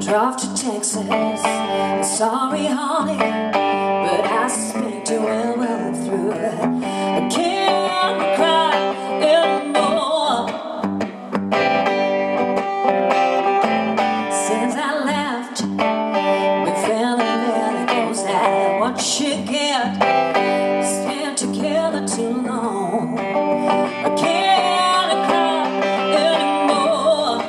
Drove to Texas, sorry honey, but I suspect you well through. I can't cry anymore. Since I left, been feeling better, 'cause that what you get, spent together too long. I can't cry anymore.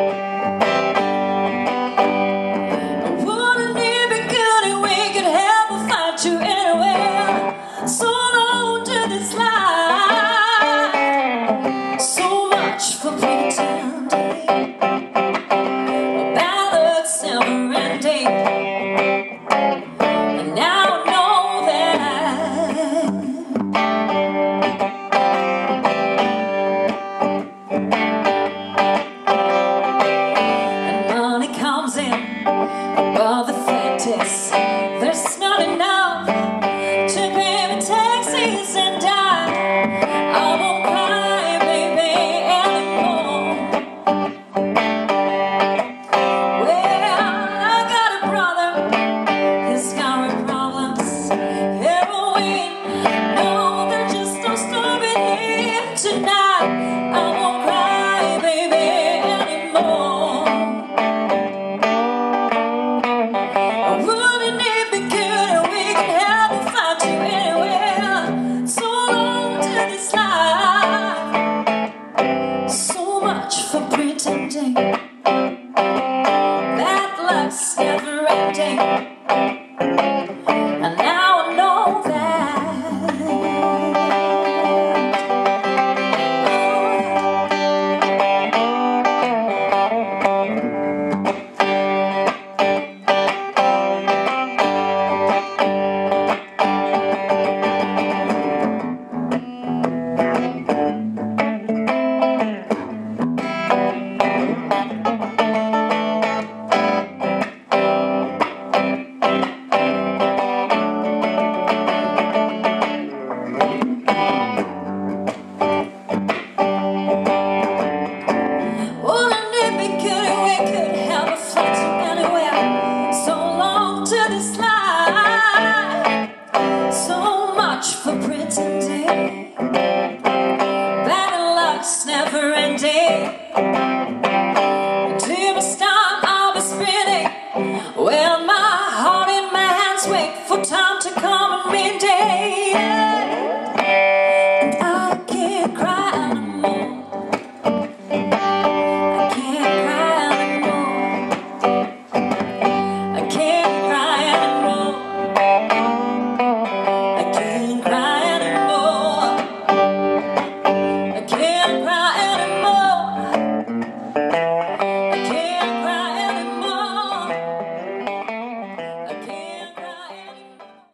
Wouldn't it be good if we could have a fight you anywhere? So long to this life, so much for pretending. Bad luck's never ending, and now I know that. And money comes in, but the fact is there's not enough to pay me taxis and die. I won't cry, baby, anymore. Well, I got a brother, he's got real problems. Heroin, no, they're just no stopping here tonight. I won't cry, baby, anymore. Wouldn't it be good if we could have a fight you anywhere? So long to this life, so much for pretending. That luck's never ending, and now I know that. Wouldn't it be good if we could have a flight to anywhere? So long to this life, so much for pretending. Bad luck's never ending. Till this time I'll be spinning, well, my heart in my hands wait for time to come and mend it.